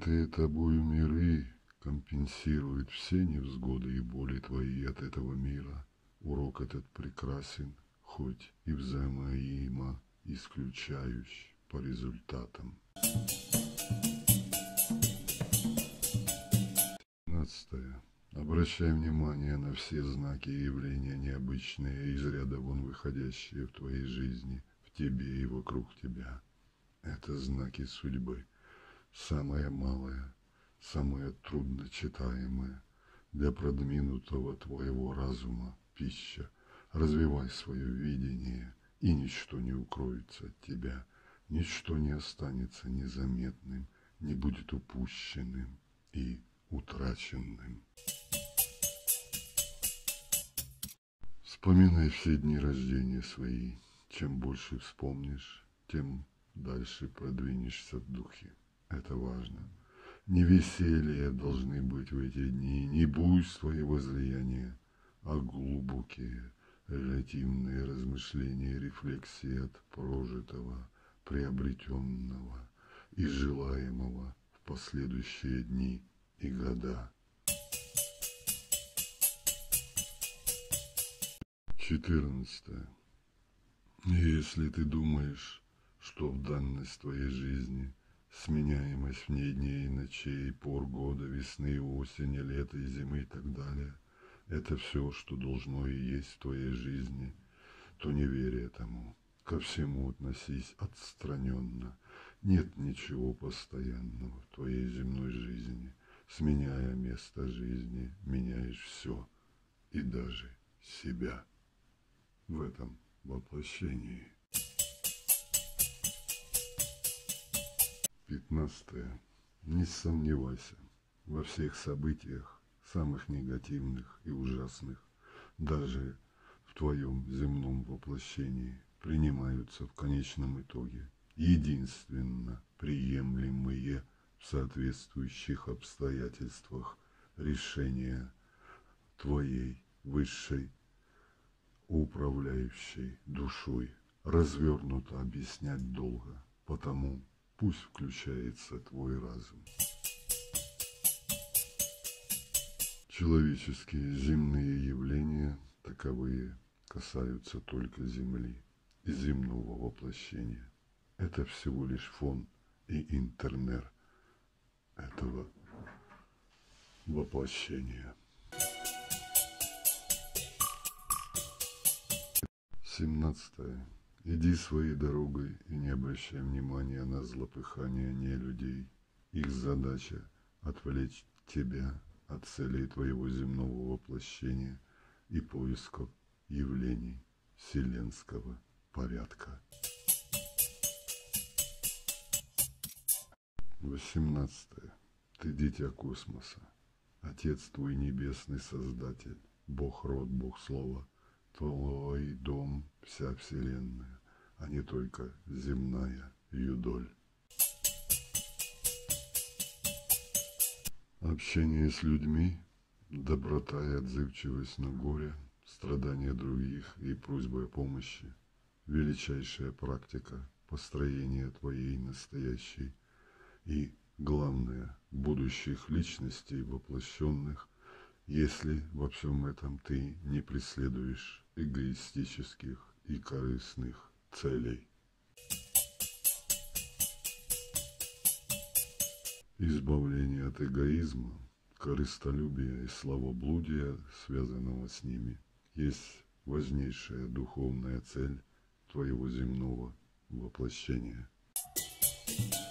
Прожитые тобою миры компенсируют все невзгоды и боли твои от этого мира. Урок этот прекрасен, хоть и взаимоимо исключающий по результатам. 15. Обращай внимание на все знаки и явления необычные, из ряда вон выходящие в твоей жизни, в тебе и вокруг тебя. Это знаки судьбы. Самое малое, самое трудночитаемое для продвинутого твоего разума пища. Развивай свое видение, и ничто не укроется от тебя, ничто не останется незаметным, не будет упущенным и утраченным. Вспоминай все дни рождения свои. Чем больше вспомнишь, тем дальше продвинешься в духе. Это важно. Не веселье должны быть в эти дни, не буйство и возлияния, а глубокие релятивные размышления и рефлексии от прожитого, приобретенного и желаемого в последующие дни и года. 14. Если ты думаешь, что в данность твоей жизни, сменяемость в ней дней и ночей, пор года, весны, осени, лета и зимы и так далее, это все, что должно и есть в твоей жизни, то не верь этому. Ко всему относись отстраненно. Нет ничего постоянного в твоей земной жизни. Сменяя место жизни, меняешь все, и даже себя в этом воплощении. 15. Не сомневайся, во всех событиях, самых негативных и ужасных, даже в твоем земном воплощении, принимаются в конечном итоге единственно приемлемые в соответствующих обстоятельствах решения твоей высшей управляющей душой. Развернуто объяснять долго, потому пусть включается твой разум. Человеческие земные явления, таковые, касаются только Земли и земного воплощения. Это всего лишь фон и интернер этого воплощения. 17. Иди своей дорогой и не обращай внимания на злопыхание нелюдей. Их задача – отвлечь тебя от целей твоего земного воплощения и поисков явлений вселенского порядка. 18. Ты дитя космоса. Отец твой небесный Создатель, Бог род, Бог Слово. Твой дом – вся вселенная, а не только земная юдоль. Общение с людьми, доброта и отзывчивость на горе, страдания других и просьба о помощи – величайшая практика построения твоей настоящей и, главное, будущих личностей воплощенных, если во всем этом ты не преследуешь эгоистических и корыстных целей. Избавление от эгоизма, корыстолюбия и славоблудия, связанного с ними, есть важнейшая духовная цель твоего земного воплощения.